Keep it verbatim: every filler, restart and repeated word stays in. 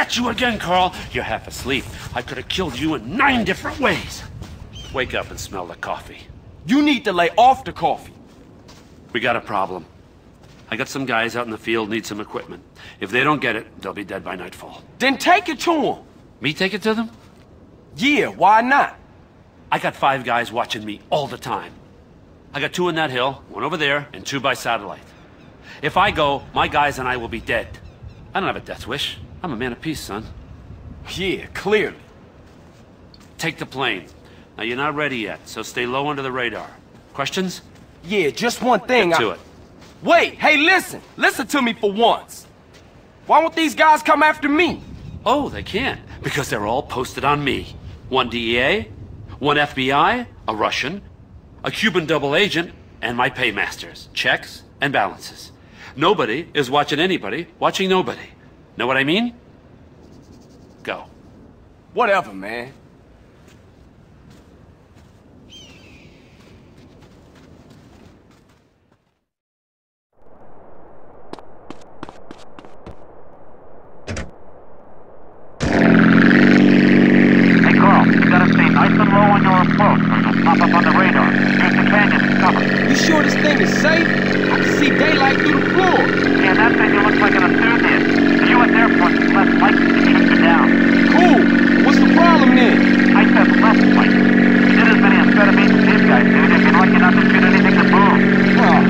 Get you again, Carl. You're half asleep. I could have killed you in nine different ways. Wake up and smell the coffee. You need to lay off the coffee. We got a problem. I got some guys out in the field need some equipment. If they don't get it, they'll be dead by nightfall. Then take it to them. Me take it to them? Yeah, why not? I got five guys watching me all the time. I got two in that hill, one over there, and two by satellite. If I go, my guys and I will be dead. I don't have a death wish. I'm a man of peace, son. Yeah, clearly. Take the plane. Now, you're not ready yet, so stay low under the radar. Questions? Yeah, just one thing. Get to I... it. Wait, hey, listen. Listen to me for once. Why won't these guys come after me? Oh, they can't, because they're all posted on me. One D E A, one F B I, a Russian, a Cuban double agent, and my paymasters. Checks and balances. Nobody is watching anybody, watching nobody. Know what I mean? Go. Whatever, man. Hey, Carl, you gotta stay nice and low on your approach, or you'll pop up on the radar. Here's the canyon as cover. You sure this thing is safe? I can see daylight through the floor. Yeah, that thing looks like an enthusiast. The U S Air Force is less likely to shoot you down. Cool. What's the problem then? I said less likely. You did as many amphetamines as these guys did, and you're lucky not to shoot anything that moves. Oh,